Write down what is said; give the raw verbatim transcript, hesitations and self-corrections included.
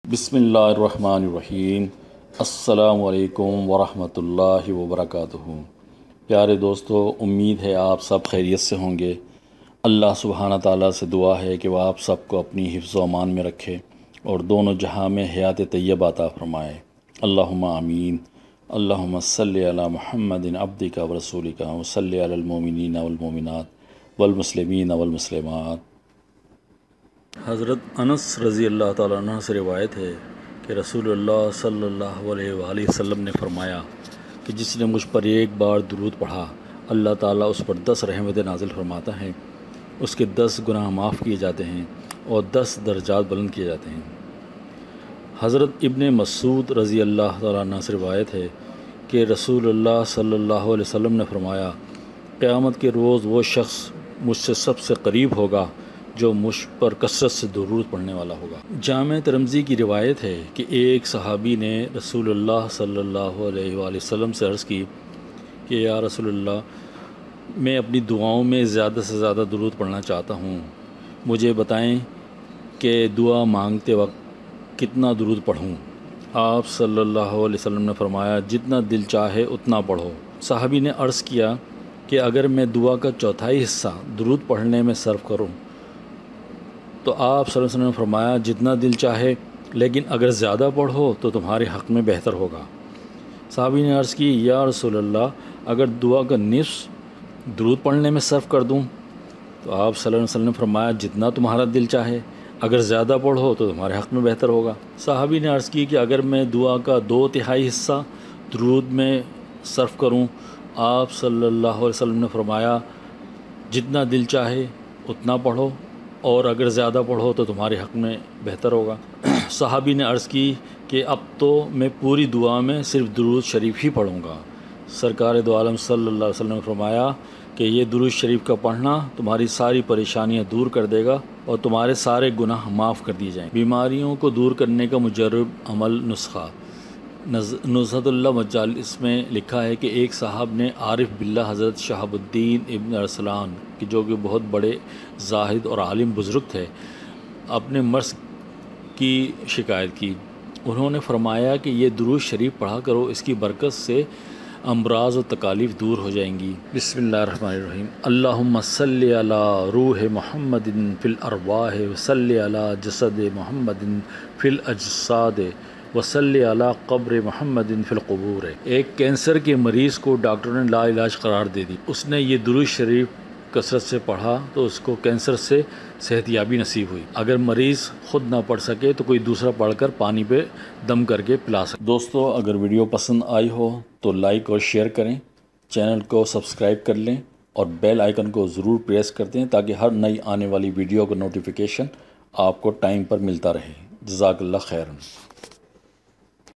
بسم اللہ الرحمن الرحیم۔ السلام علیکم ورحمۃ اللہ وبرکاتہ۔ پیارے دوستو، امید ہے آپ سب خیریت سے ہوں گے۔ اللہ سبحانہ تعالیٰ سے دعا ہے کہ وہ آپ سب کو اپنی حفظ و امان میں رکھے اور دونوں جہاں میں حیات طیبہ عطا فرمائے۔ اللہم آمین۔ اللہم صلی علی محمد عبدک و رسولک و صلی علی المومنین والمومنات والمسلمین والمسلمات۔ حضرت انس رضی اللہ تعالیٰ عنہ سے روایت ہے کہ رسول اللہ صلی اللہ علیہ وآلہ وسلم نے فرمایا کہ جس نے مجھ پر ایک بار درود پڑھا، اللہ تعالیٰ اس پر دس رحمتیں نازل فرماتا ہے، اس کے دس گناہ معاف کیے جاتے ہیں اور دس درجات بلند کیے جاتے ہیں۔ حضرت ابن مسعود رضی اللہ تعالیٰ عنہ سے روایت ہے کہ رسول اللہ صلی اللہ علیہ وسلم نے فرمایا، قیامت کے روز وہ شخص مجھ سے سب سے قریب ہوگا جو مجھ پر کثرت سے درود پڑھنے والا ہوگا۔ جامع ترمذی کی روایت ہے کہ ایک صحابی نے رسول اللہ صلی اللہ علیہ وآلہ وسلم سے عرض کی کہ یا رسول اللہ، میں اپنی دعاؤں میں زیادہ سے زیادہ درود پڑھنا چاہتا ہوں، مجھے بتائیں کہ دعا مانگتے وقت کتنا درود پڑھوں؟ آپ صلی اللہ علیہ وسلم نے فرمایا، جتنا دل چاہے اتنا پڑھو۔ صحابی نے عرض کیا کہ اگر میں دعا کا چوتھائی حصہ درود پڑھنے میں صرف کروں تو آپ صلی اللہ علیہ وسلم نے فرمایا، جتنا دل چاہے، لیکن اگر زیادہ پڑھو تو تمہارے حق میں بہتر ہوگا۔ صحابی نے عرض کی، یا رسول اللہ، اگر دعا کا نصف درود پڑھنے میں صرف کر دوں؟ تو آپ صلی اللہ علیہ وسلم نے فرمایا، جتنا تمہارا دل چاہے، اگر زیادہ پڑھو تو تمہارے حق میں بہتر ہوگا۔ صحابی نے عرض کی کہ اگر میں دعا کا دو تہائی حصہ درود میں صرف کروں؟ آپ صلی اللہ علیہ وسلم نے فرمایا، جتنا دل چاہے اتنا پڑھو، اور اگر زیادہ پڑھو تو تمہارے حق میں بہتر ہوگا۔ صحابی نے عرض کی کہ اب تو میں پوری دعا میں صرف درود شریف ہی پڑھوں گا۔ سرکار دو عالم صلی اللہ علیہ وسلم نے فرمایا کہ یہ درود شریف کا پڑھنا تمہاری ساری پریشانیاں دور کر دے گا اور تمہارے سارے گناہ معاف کر دیے جائیں۔ بیماریوں کو دور کرنے کا مجرب عمل نسخہ۔ نزہۃ اللہ مجالس میں لکھا ہے کہ ایک صاحب نے عارف باللہ حضرت شہاب الدین ابن ارسلان کہ جو کہ بہت بڑے زاہد اور عالم بزرگ تھے، اپنے مرض کی شکایت کی۔ انہوں نے فرمایا کہ یہ درود شریف پڑھا کرو، اس کی برکت سے امراض و تکالیف دور ہو جائیں گی۔ بسم اللہ الرحمن الرحیم۔ اللہم صلی علی روح محمد فی الارواح وصلی علی جسد محمد فی الاجساد وصلی علی قبر محمد فی القبور۔ ایک کینسر کے مریض کو ڈاکٹر نے لا علاج قرار دے دی۔ اس نے یہ درود شریف کثرت سے پڑھا تو اس کو کینسر سے صحت یابی نصیب ہوئی۔ اگر مریض خود نہ پڑھ سکے تو کوئی دوسرا پڑھ کر پانی پہ دم کر کے پلا سکے۔ دوستو، اگر ویڈیو پسند آئی ہو تو لائک اور شیئر کریں، چینل کو سبسکرائب کر لیں اور بیل آئیکن کو ضرور پریس کر دیں تاکہ ہر نئی آنے والی ویڈیو کا نوٹیفیکیشن آپ کو ٹائم پر ملتا رہے۔ جزاک اللہ خیرن۔